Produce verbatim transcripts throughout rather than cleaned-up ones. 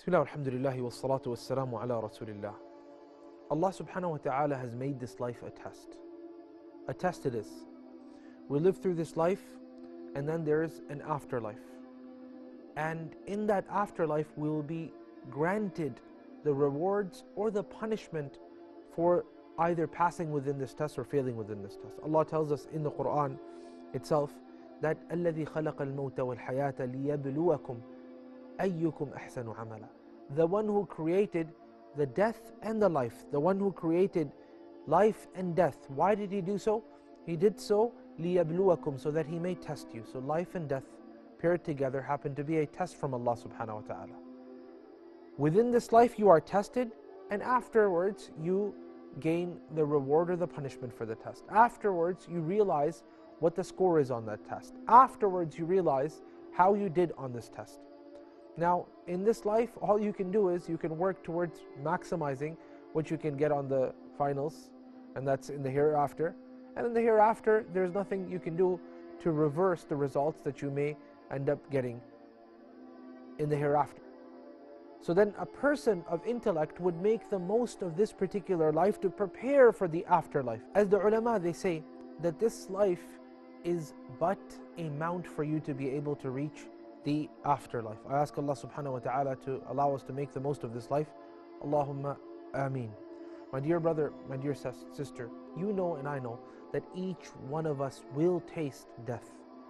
Bismillah, alhamdulillah, wa salatu wa salamu ala rasulillah. Allah subhanahu wa ta'ala has made this life a test. A test it is. We live through this life and then there is an afterlife. And in that afterlife we will be granted the rewards or the punishment for either passing within this test or failing within this test. Allah tells us in the Quran itself that الَّذِي خَلَقَ الْمَوْتَ وَالْحَيَاةَ لِيَبْلُوَكُمْ أَيُّكُمْ أَحْسَنُ عَمَلًا. The one who created the death and the life, the one who created life and death. Why did He do so? He did so لِيَبْلُوَكُمْ, so that He may test you. So life and death paired together happen to be a test from Allah subhanahu wa ta'ala. Within this life you are tested, and afterwards you gain the reward or the punishment for the test. Afterwards you realize what the score is on that test. Afterwards you realize how you did on this test. Now in this life all you can do is you can work towards maximizing what you can get on the finals, and that's in the hereafter. And in the hereafter there's nothing you can do to reverse the results that you may end up getting in the hereafter. So then a person of intellect would make the most of this particular life to prepare for the afterlife. As the ulama, they say that this life is but a mount for you to be able to reach the afterlife. I ask Allah subhanahu wa ta'ala to allow us to make the most of this life. Allahumma ameen. My dear brother, my dear sister, you know and I know that each one of us will taste death.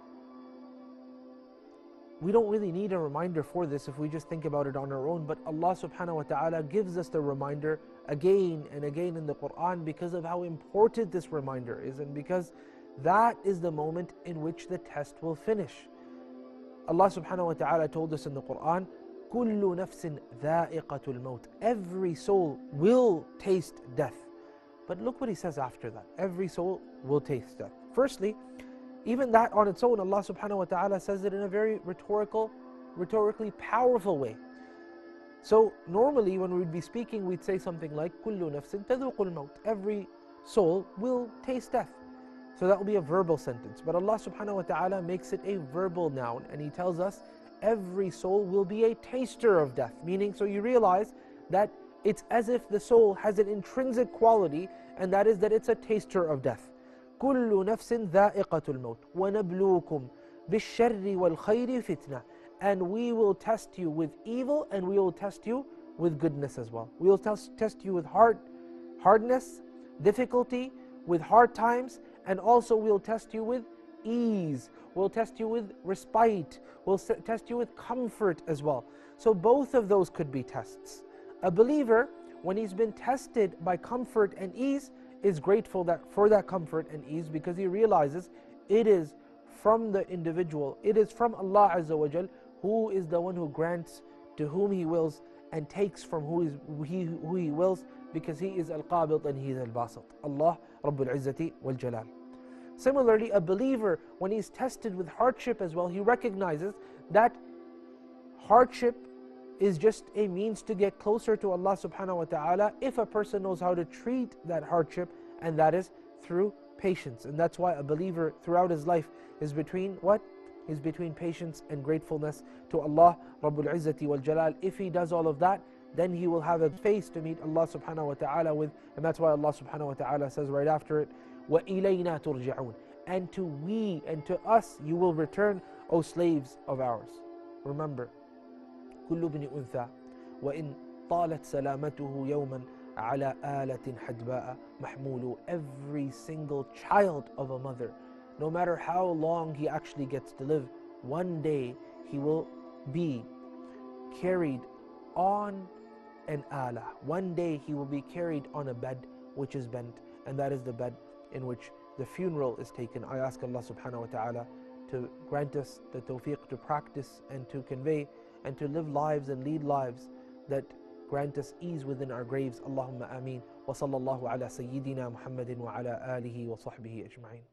We don't really need a reminder for this if we just think about it on our own, but Allah subhanahu wa ta'ala gives us the reminder again and again in the Quran because of how important this reminder is, and because that is the moment in which the test will finish. Allah subhanahu wa ta'ala told us in the Quran, كُلُّ نَفْسٍ ذَائِقَةُ الْمَوْتِ. Every soul will taste death. But look what He says after that. Every soul will taste death. Firstly, even that on its own, Allah subhanahu wa ta'ala says it in a very rhetorical, rhetorically powerful way. So normally when we'd be speaking, we'd say something like كُلُّ نَفْسٍ تَذُوقُ الْمَوْتِ. Every soul will taste death. So that will be a verbal sentence. But Allah subhanahu wa ta'ala makes it a verbal noun, and He tells us every soul will be a taster of death. Meaning, so you realize that it's as if the soul has an intrinsic quality, and that is that it's a taster of death. كُلُّ نَفْسٍ ذَائِقَةُ الْمَوْتِ وَنَبْلُوكُمْ بِالشَّرِّ وَالْخَيْرِ فِتْنَةً. And we will test you with evil, and we will test you with goodness as well. We will test, test you with hard, hardness, difficulty, with hard times, and also we'll test you with ease. We'll test you with respite. We'll test you with comfort as well. So both of those could be tests. A believer, when he's been tested by comfort and ease, is grateful that for that comfort and ease, because he realizes it is from the individual, it is from Allah Azza wa Jal, who is the one who grants to whom He wills and takes from who, is, he, who He wills, because He is Al-Qabid and He is Al-Basit. Allah Rabbul Izzati wal Jalal. Similarly, a believer, when he's tested with hardship as well, he recognizes that hardship is just a means to get closer to Allah subhanahu wa ta'ala if a person knows how to treat that hardship, and that is through patience. And that's why a believer throughout his life is between what? Is between patience and gratefulness to Allah Rabbul Izzati wal Jalal. If he does all of that, then he will have a face to meet Allah subhanahu wa ta'ala with, and that's why Allah subhanahu wa ta'ala says right after it, وَإِلَيْنَا تُرْجَعُونَ. And to we and to us you will return, O slaves of ours. Remember, كل ابن أنثى وإن طالت سلامته يوما على آلة حدباء محمول. Every single child of a mother, no matter how long he actually gets to live, one day he will be carried on an ala. One day he will be carried on a bed which is bent, and that is the bed in which the funeral is taken. I ask Allah subhanahu wa ta'ala to grant us the tawfiq to practice and to convey and to live lives and lead lives that grant us ease within our graves. Allahumma ameen. Wa sallallahu ala sayyidina Muhammadin wa ala alihi wa sahbihi ajma'in.